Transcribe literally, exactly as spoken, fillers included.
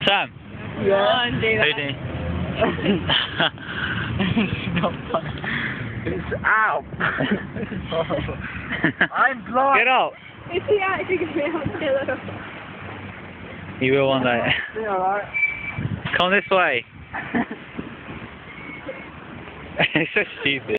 Sam. Yeah. Hoody. It's not funny. It's out. I'm blind. Get out. Is he actually going to be able to get it? You will one day. Yeah, alright. Come this way. It's so stupid.